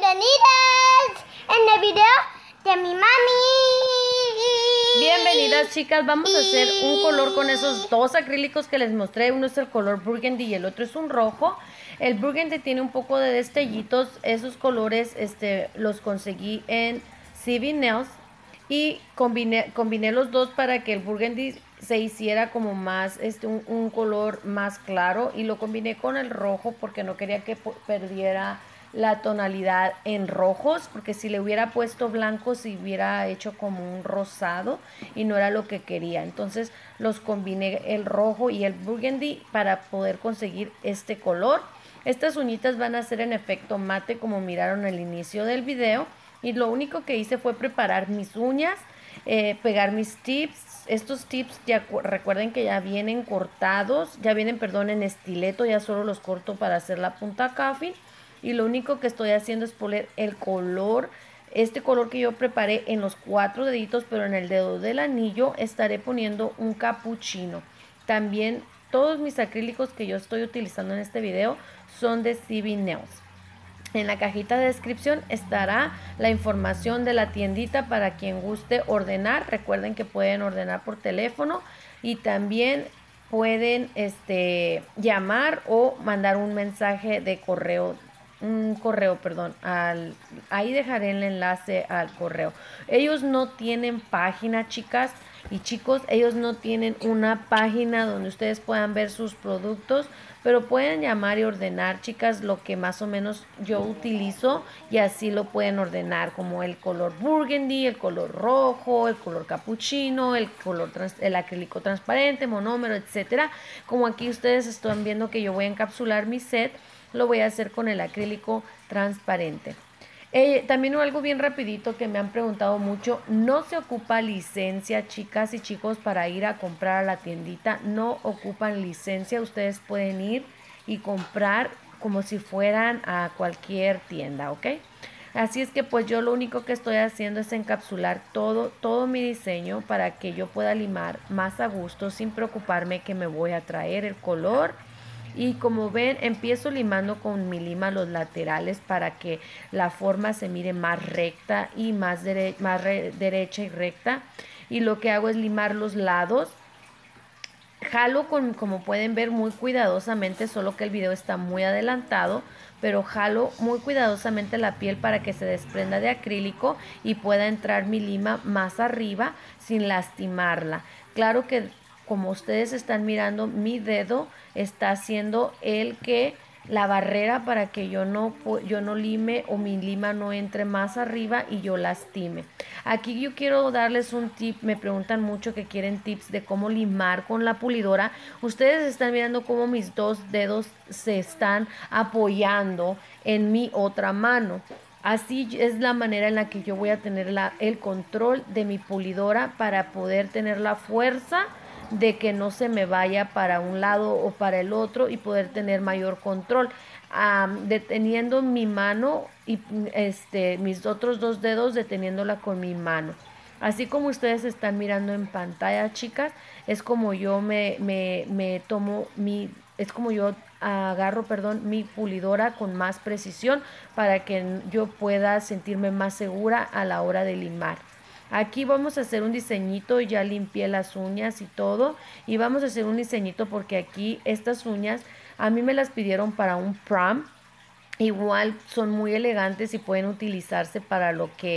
bienvenidas en el video de mi mami. Bienvenidas, chicas. Vamos a hacer un color con esos dos acrílicos que les mostré. Uno es el color burgundy y el otro es un rojo. El burgundy tiene un poco de destellitos. Esos colores los conseguí en CB Nails y combiné los dos para que el burgundy se hiciera como más un color más claro, y lo combiné con el rojo porque no quería que perdiera la tonalidad en rojos, porque si le hubiera puesto blanco se hubiera hecho como un rosado y no era lo que quería. Entonces los combiné, el rojo y el burgundy, para poder conseguir este color. Estas uñitas van a ser en efecto mate, como miraron al inicio del video, y lo único que hice fue preparar mis uñas, pegar mis tips. Estos tips ya recuerden que ya vienen cortados, ya vienen, perdón, en estileto, ya solo los corto para hacer la punta café. Y lo único que estoy haciendo es poner el color, este color que yo preparé en los 4 deditos, pero en el dedo del anillo estaré poniendo un capuchino. También todos mis acrílicos que yo estoy utilizando en este video son de CB Nails. En la cajita de descripción estará la información de la tiendita para quien guste ordenar. Recuerden que pueden ordenar por teléfono y también pueden llamar o mandar un mensaje de correo. Ahí dejaré el enlace al correo. Ellos no tienen página, chicas y chicos, ellos no tienen una página donde ustedes puedan ver sus productos, pero pueden llamar y ordenar, chicas, lo que más o menos yo utilizo, y así lo pueden ordenar, como el color burgundy, el color rojo, el color capuchino, el acrílico transparente, monómero, etcétera. Como aquí ustedes están viendo que yo voy a encapsular mi set, lo voy a hacer con el acrílico transparente. También algo bien rapidito que me han preguntado mucho: no se ocupa licencia, chicas y chicos, para ir a comprar a la tiendita. No ocupan licencia, ustedes pueden ir y comprar como si fueran a cualquier tienda, ¿ok? Así es que pues yo lo único que estoy haciendo es encapsular todo mi diseño para que yo pueda limar más a gusto, sin preocuparme que me voy a traer el color. Y como ven, empiezo limando con mi lima los laterales para que la forma se mire más recta y más derecha y recta. Y lo que hago es limar los lados. Jalo como pueden ver, muy cuidadosamente, solo que el video está muy adelantado, pero jalo muy cuidadosamente la piel para que se desprenda de acrílico y pueda entrar mi lima más arriba sin lastimarla. Claro que, como ustedes están mirando, mi dedo está haciendo la barrera para que yo no lime, o mi lima no entre más arriba y yo lastime. Aquí yo quiero darles un tip. Me preguntan mucho que quieren tips de cómo limar con la pulidora. Ustedes están mirando cómo mis dos dedos se están apoyando en mi otra mano. Así es la manera en la que yo voy a tener el control de mi pulidora, para poder tener la fuerza de que no se me vaya para un lado o para el otro, y poder tener mayor control, deteniendo mi mano y mis otros dos dedos deteniéndola con mi mano. Así como ustedes están mirando en pantalla, chicas, es como yo es como yo agarro, mi pulidora con más precisión, para que yo pueda sentirme más segura a la hora de limar. Aquí vamos a hacer un diseñito, ya limpié las uñas y todo, y vamos a hacer un diseñito porque aquí estas uñas a mí me las pidieron para un prom. Igual son muy elegantes y pueden utilizarse para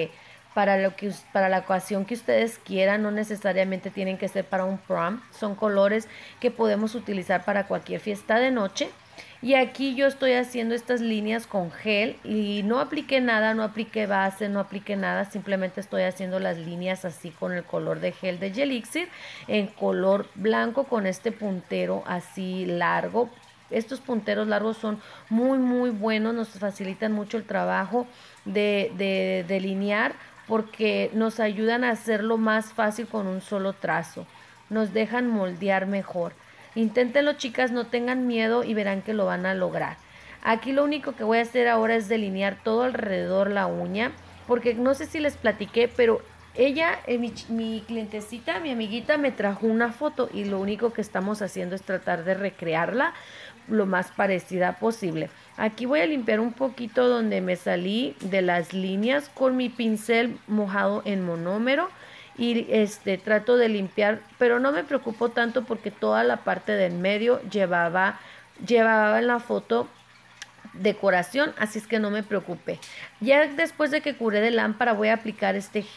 la ocasión que ustedes quieran. No necesariamente tienen que ser para un prom. Son colores que podemos utilizar para cualquier fiesta de noche. Y aquí yo estoy haciendo estas líneas con gel y no apliqué nada, no apliqué base, no apliqué nada. Simplemente estoy haciendo las líneas así con el color de gel de Gelixir en color blanco, con este puntero así largo. Estos punteros largos son muy buenos, nos facilitan mucho el trabajo de delinear, porque nos ayudan a hacerlo más fácil con un solo trazo. Nos dejan moldear mejor. Inténtenlo, chicas, no tengan miedo y verán que lo van a lograr. Aquí lo único que voy a hacer ahora es delinear todo alrededor la uña, porque no sé si les platiqué, pero ella, mi clientecita, mi amiguita me trajo una foto y lo único que estamos haciendo es tratar de recrearla lo más parecida posible. Aquí voy a limpiar un poquito donde me salí de las líneas con mi pincel mojado en monómero y trato de limpiar, pero no me preocupo tanto porque toda la parte del medio llevaba en la foto decoración, así es que no me preocupe. Ya después de que curé de lámpara voy a aplicar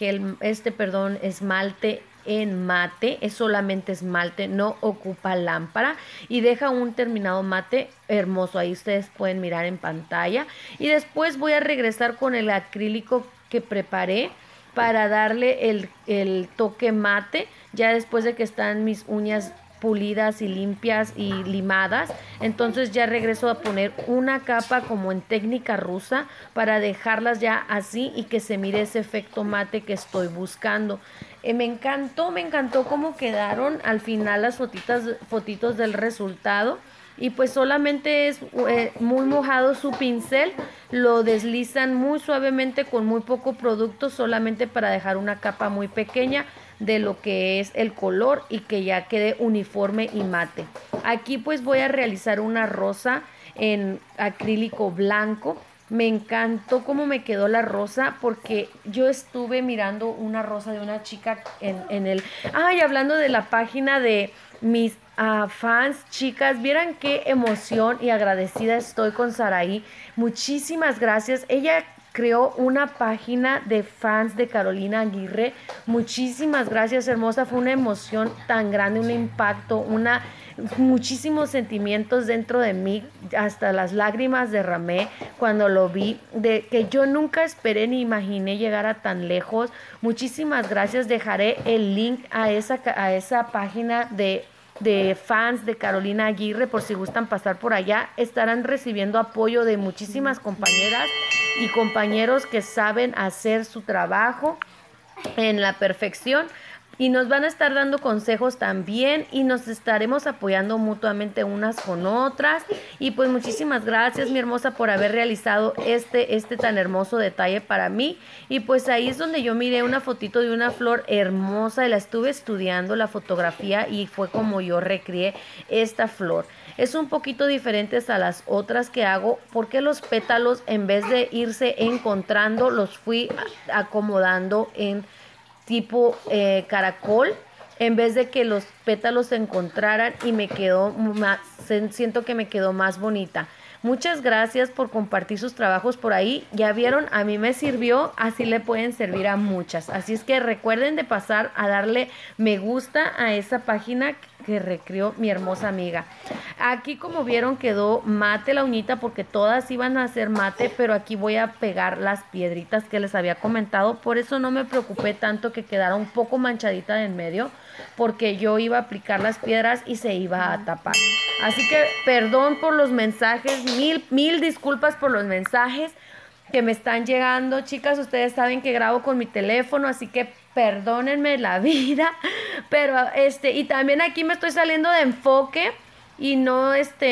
esmalte en mate, es solamente esmalte, no ocupa lámpara y deja un terminado mate hermoso, ahí ustedes pueden mirar en pantalla. Y después voy a regresar con el acrílico que preparé para darle el toque mate, ya después de que están mis uñas pulidas y limpias y limadas. Entonces ya regreso a poner una capa como en técnica rusa para dejarlas ya así y que se mire ese efecto mate que estoy buscando. Me encantó cómo quedaron al final las fotitos del resultado. Y pues solamente es muy mojado su pincel, lo deslizan muy suavemente con muy poco producto, solamente para dejar una capa muy pequeña de lo que es el color y que ya quede uniforme y mate. Aquí pues voy a realizar una rosa en acrílico blanco. Me encantó cómo me quedó la rosa porque yo estuve mirando una rosa de una chica en el... Ay, hablando de la página de mis fans, chicas, vieran qué emoción y agradecida estoy con Saraí. Muchísimas gracias. Ella creó una página de fans de Carolina Aguirre. Muchísimas gracias, hermosa. Fue una emoción tan grande, un impacto, muchísimos sentimientos dentro de mí, hasta las lágrimas derramé cuando lo vi, de que yo nunca esperé ni imaginé llegar a tan lejos. Muchísimas gracias. Dejaré el link a esa página de fans de Carolina Aguirre por si gustan pasar por allá. Estarán recibiendo apoyo de muchísimas compañeras y compañeros que saben hacer su trabajo en la perfección y nos van a estar dando consejos también y nos estaremos apoyando mutuamente unas con otras. Y pues muchísimas gracias, mi hermosa, por haber realizado este tan hermoso detalle para mí. Y pues ahí es donde yo miré una fotito de una flor hermosa y la estuve estudiando la fotografía y fue como yo recreé esta flor. Es un poquito diferentes a las otras que hago porque los pétalos, en vez de irse encontrando, los fui acomodando en tipo caracol, en vez de que los pétalos se encontraran, y me quedó más, siento que me quedó más bonita. Muchas gracias por compartir sus trabajos por ahí. Ya vieron, a mí me sirvió, así le pueden servir a muchas. Así es que recuerden de pasar a darle me gusta a esa página que recreó mi hermosa amiga. Aquí, como vieron, quedó mate la uñita porque todas iban a hacer mate, pero aquí voy a pegar las piedritas que les había comentado. Por eso no me preocupé tanto que quedara un poco manchadita en medio, porque yo iba a aplicar las piedras y se iba a tapar. Así que perdón por los mensajes, mil disculpas por los mensajes que me están llegando, chicas. Ustedes saben que grabo con mi teléfono, así que perdónenme la vida. Pero y también aquí me estoy saliendo de enfoque y no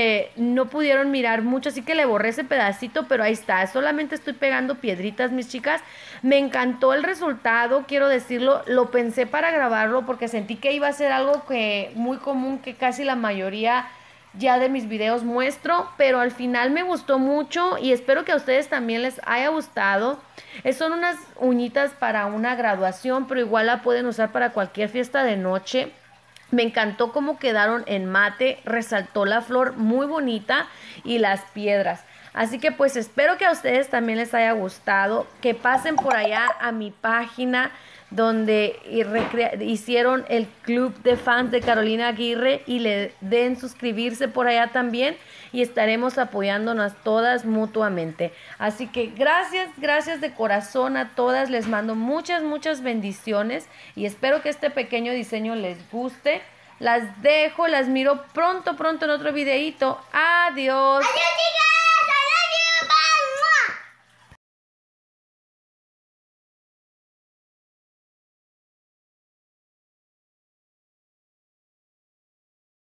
pudieron mirar mucho, así que le borré ese pedacito, pero ahí está. Solamente estoy pegando piedritas, mis chicas. Me encantó el resultado, quiero decirlo. Lo pensé para grabarlo porque sentí que iba a ser algo que muy común, que casi la mayoría ya de mis videos muestro, pero al final me gustó mucho y espero que a ustedes también les haya gustado. Son unas uñitas para una graduación, pero igual la pueden usar para cualquier fiesta de noche. Me encantó cómo quedaron en mate, resaltó la flor muy bonita y las piedras. Así que pues espero que a ustedes también les haya gustado, que pasen por allá a mi página donde hicieron el club de fans de Carolina Aguirre y le den suscribirse por allá también y estaremos apoyándonos todas mutuamente. Así que gracias de corazón a todas, les mando muchas bendiciones y espero que este pequeño diseño les guste. Las dejo, las miro pronto en otro videito. Adiós. Adiós, chicas.